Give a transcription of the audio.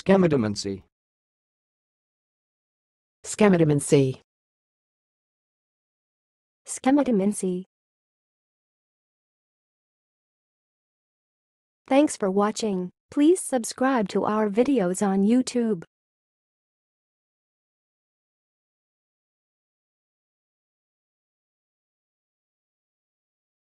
schematomancy, schematomancy, schematomancy. Thanks for watching. Please subscribe to our videos on YouTube.